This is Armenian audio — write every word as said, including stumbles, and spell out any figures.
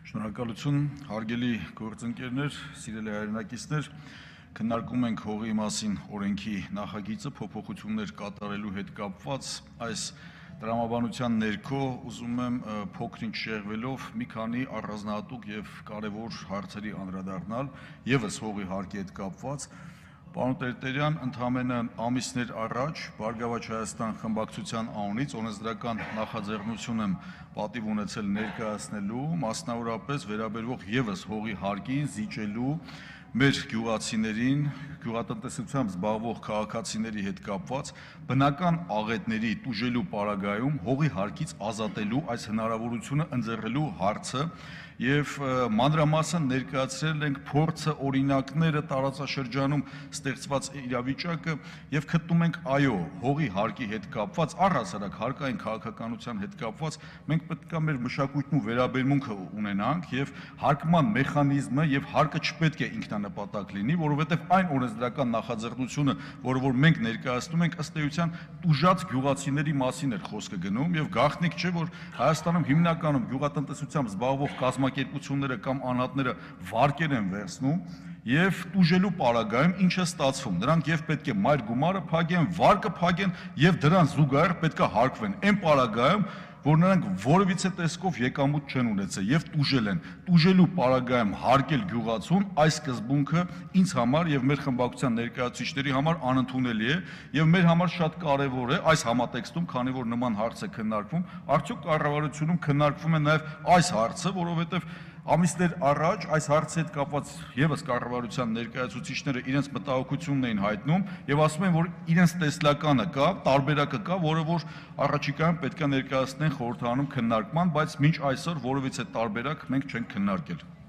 Շնորհակալություն, հարգելի գործընկերներ, սիրելի հայրենակիցներ, քննարկում ենք հողի մասին օրենքի նախագիծը փոփոխություններ կատարելու հետ կապված այս տրամաբանության ներքո ուզում եմ փոքրինչ շեղվելով մի քանի առանձնահատուկ եւ կարեւոր հարցերի անդրադառնալ եւս հողի հարկի հետ կապված։ Պարոն Տերտերյան, ընդամենը ամիսներ առաջ Բարգավաճ Հայաստան խմբակցության անունից օրենսդրական նախաձեռնություն եմ պատիվ ունեցել ներկայացնելու, մասնավորապես վերաբերող եւս հողի հարկին զիջելու մեր գյուղացիներին, գյուղատնտեսությամբ զբաղվող քաղաքացիների հետ կապված բնական աղետների տուժելու պարագայում հողի հարկից ազատելու այս հնարավորությունը ընձեռելու հարցը եւ մանրամասն ներկայացրել ենք փորձը, օրինակները տարածաշրջանում ստեղծված իրավիճակը եւ գտնում ենք այո, հողի հարկի հետ կապված, առհասարակ հարկային քաղաքականության հետ կապված մենք պետք է մեր մշակույթն ու վերաբերմունքը ունենանք եւ հարկման մեխանիզմը եւ հարկը չպետք է ինքնանպատակ լինի, որովհետեւ այն օրենսդրական նախաձեռնությունը, որը որ մենք ներկայացնում ենք, ըստ էության տուժած գյուղացիների մասին էր խոսքը գնում եւ գաղտնիք չէ, որ Հայաստանում հիմնականում գյուղատնտեսությամբ զբաղվող կազմակերպությունները կամ անհատները վարկեր են վերցնում եւ տուժելու պարագայում ինչ է ստացվում, նրանք եւ պետք է մայր գումարը փակեն, վարկը փակեն եւ դրան զուգահեռ պետք է հարկվեն այն պարագայում, որ նրանք որևիցե տեսքով եկամուտ չեն ունեցել եւ տուժել են, տուժելու պարագայում հարկել գյուղացուն այս սկզբունքը ինձ համար եւ մեր խմբակցության ներկայացուցիչների համար անընդունելի է եւ մեր համար շատ կարեւոր է այս համատեքստում, քանի որ նման հարց է քննարկվում, արդյոք կառավարությունում քննարկվում է նաեւ այս հարցը, որովհետեւ ամիսներ առաջ այս հարցի հետ կապված եւս կառավարության ներկայացուցիչները իրենց մտահոգությունն էին հայտնում եւ ասում են, որ իրենց տեսլականը կա, տարբերակը կա, որը որ առաջիկայում պետք է ներկայացնեն խորհրդարանում քննարկման, բայց մինչ այսօր որևիցե տարբերակ մենք չենք քննարկել։